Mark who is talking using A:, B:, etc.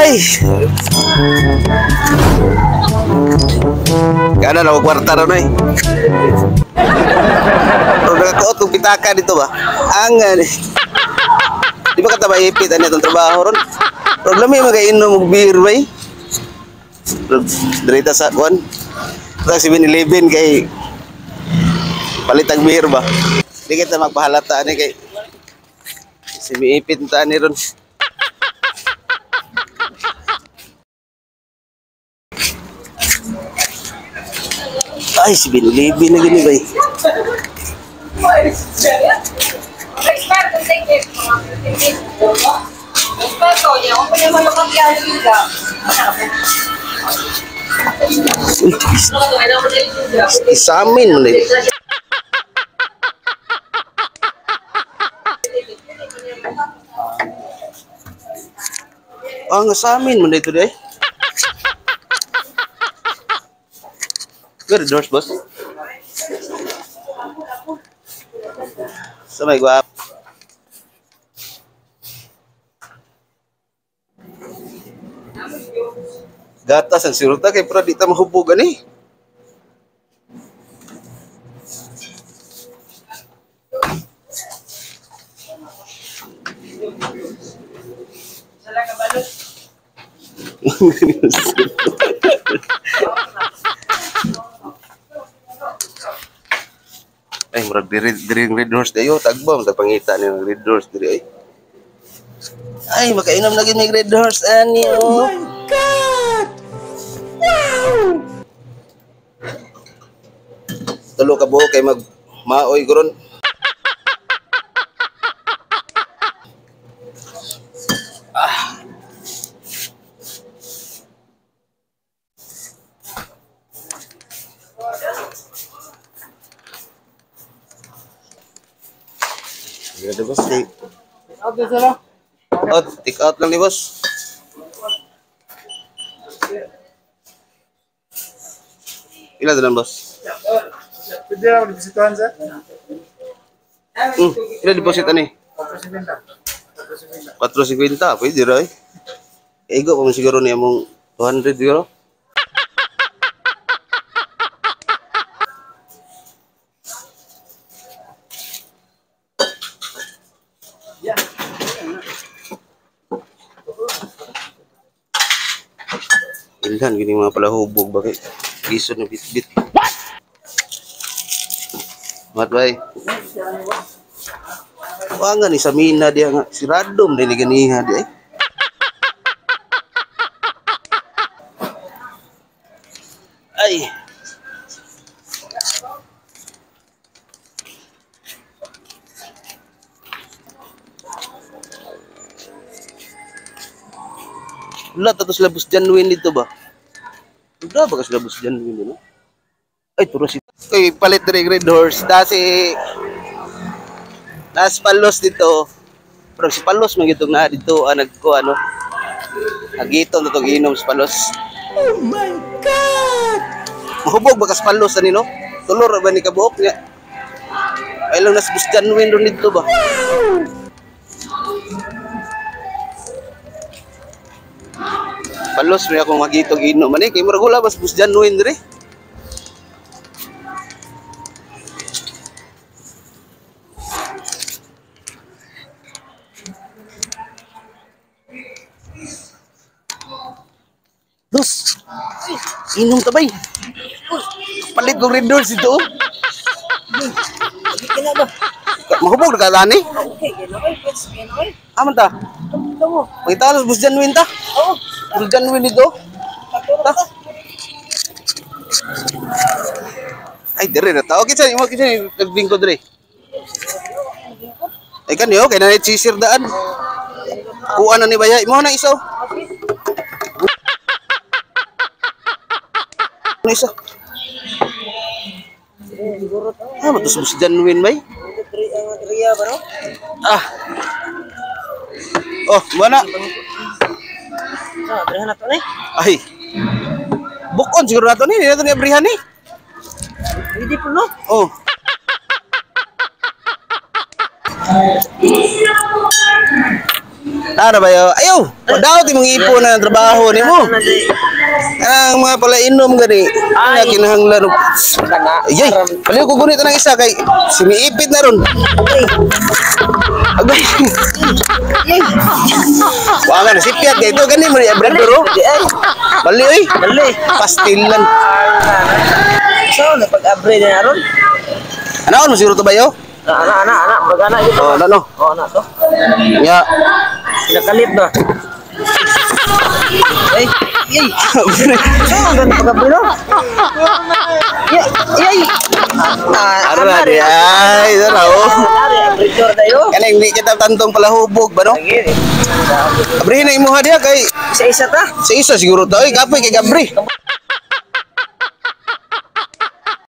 A: Ay. Kana na kwarta ra noy. Pero nagkauot ng pitaka dito ba? Angan eh. Di ba kata ba ipit ano itong trabaho ron? Problema yung mag-inom ng beer ba eh? Dirita sa kuwan. Sa 7-Eleven kay palitag beer ba? Di kita magpahalata ni kay ipit na ni ron. Ay, 7-Eleven na gini ba eh? Sa amin mo na eh. Nga sa amin mo na ito deh. Good doors, boss. Sa may guwap. Gatas ang siruta kay para di ta mahubugan eh.
B: Sala ka balot.
A: Ay, murag diri red horse dayo, tagbom ta pangita ni red horse diri ay. Ay, makainom lagi may red horse ani oh. My God! Wow! Tulo ka buo kay mag maoy gron. Ganda boss, take
B: Out na sala.
A: out, take out lang ni boss. Ila dalan boss?
B: Pwede na mag-bisituhan sa?
A: Ila deposit ani? 450, pwede ra eh. Ego pa man siguro niya mong 200 siguro. Ilhan gini mga pala hubog bakit giso na bit-bit. Mat bay. Wanga ni sa mina dia nga siradom din ganiha di ay. Ay. Wala tatos labos genuine dito ba? Udah ba kas labos genuine dito? Ay turos ito. Kay palit diri red horse dasi nas palos dito. Pero si palos magitong na dito nagko ano. Agiton to giinom sa palos. Oh my God! Mahubog ba kas palos ani no? Tulor ba ni kabuok niya? Ay lang nas bus genuine ron dito ba? Palos may akong magitog ino man eh kay murag wala bas bus genuine dire. Dos. Inom tabay. Palit kong red doors ito.
B: Kina ba?
A: Mahubog na ka ni?
B: Okay, ganoy. Pwes, ganoy.
A: Aman ta?
B: Tamo.
A: Magitalas bus genuine ta?
B: Oo.
A: Bus genuine dito? Ta? Ay, dire na ta. Okay, saan? Imo kinsa nagbingko dire? Ay kanyo, kay na chisir daan. Kuan na ni baya. Imo na iso. Ano isa? Matus bus genuine bay?
B: Ria ba no?
A: Ah. Oh, mana?
B: Berhan na to ni.
A: Ay. Bukon siguro nato ni, nato ni abrihan ni.
B: Hindi po no.
A: Oh. Ano ba yo? Ayaw! Padaot imong ipon na trabaho nimo. Ang mga pala inom gani. Ay, kinahanglan. Ayay, paliw ko gunit ng isa kay simiipit na ron. Agay. Wa nga sipyat dito gani mo ya bro. Bali oy.
B: Bali.
A: Pastilan.
B: So, napag-upgrade na ron.
A: Ano siguro to ba yo?
B: Anak. Mag-anak dito.
A: Oh, ano?
B: Oh, anak to.
A: Ya.
B: Pinakalip na. Ay. So, ang ganda pag-upgrade no? Ay.
A: Ara di ay, dalaw.
B: Upgrade tayo.
A: Kana hindi kita tantong pala hubog ba no?
B: Lagi.
A: Abrihin na imuha diha kay
B: Isa-isa ta.
A: sa isa siguro to. Oy, kapoy kay Gabri.